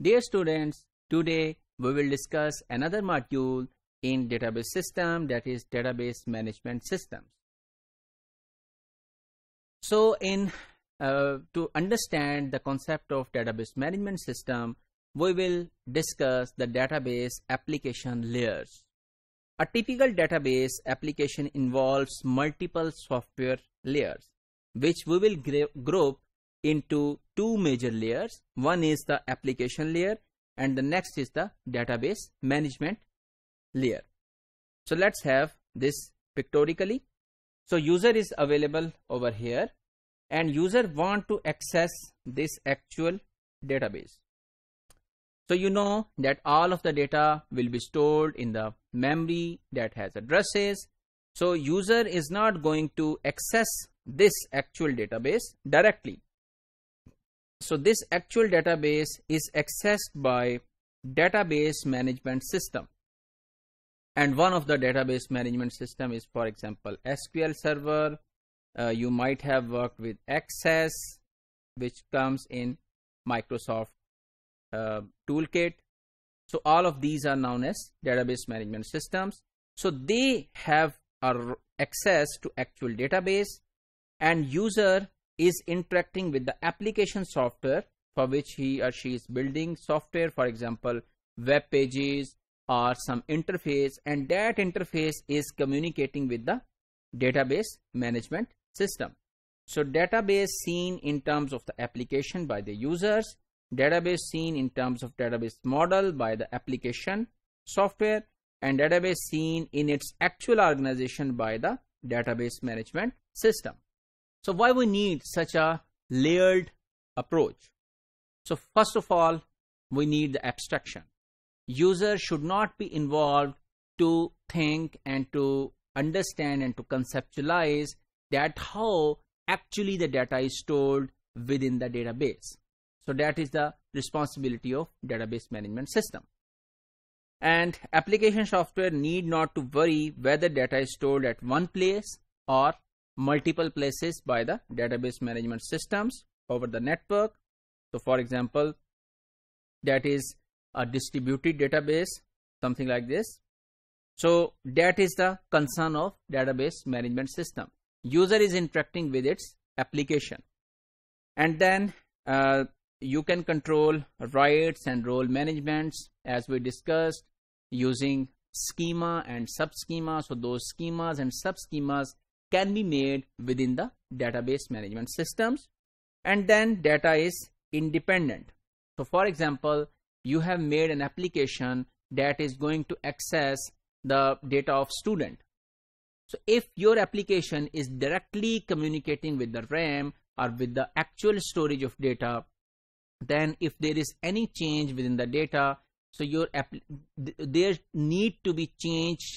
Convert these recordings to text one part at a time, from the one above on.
Dear students, today we will discuss another module in database system, that is database management systems. So to understand the concept of database management system, we will discuss the database application layers. A typical database application involves multiple software layers, which we will group into two major layers. One is the application layer and the next is the database management layer. So let's have this pictorially. So user is available over here and user want to access this actual database. So you know that all of the data will be stored in the memory that has addresses. So user is not going to access this actual database directly. So this actual database is accessed by database management system. And one of the database management system is, for example, SQL Server. You might have worked with Access, which comes in Microsoft Toolkit. So all of these are known as database management systems. So they have access to actual database, and user is interacting with the application software for which he or she is building software, for example, web pages or some interface, and that interface is communicating with the database management system. So database seen in terms of the application by the users, database seen in terms of database model by the application software, and database seen in its actual organization by the database management system. So why we need such a layered approach? So first of all, we need the abstraction. User should not be involved to think and to understand and to conceptualize that how actually the data is stored within the database. So that is the responsibility of database management system. And application software need not to worry whether data is stored at one place or multiple places by the database management systems over the network. So for example, that is a distributed database, something like this. So that is the concern of database management system. User is interacting with its application, and then you can control writes and role managements as we discussed using schema and sub-schema. So those schemas and sub-schemas can be made within the database management systems, and then data is independent. So for example, you have made an application that is going to access the data of student. So if your application is directly communicating with the RAM or with the actual storage of data, then if there is any change within the data, so there need to be change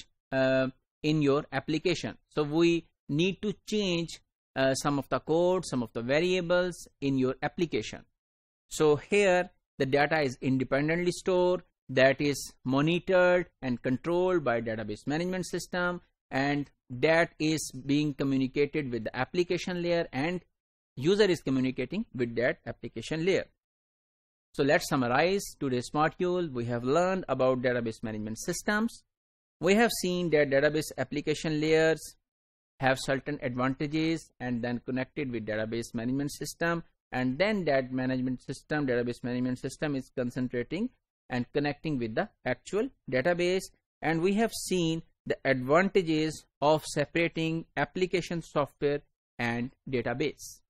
in your application. So we need to change some of the code, some of the variables in your application. So here the data is independently stored, that is monitored and controlled by database management system, and that is being communicated with the application layer, and user is communicating with that application layer. So let's summarize today's module. We have learned about database management systems. We have seen that database application layers have certain advantages and then connected with database management system, and then that database management system is concentrating and connecting with the actual database. And we have seen the advantages of separating application software and database.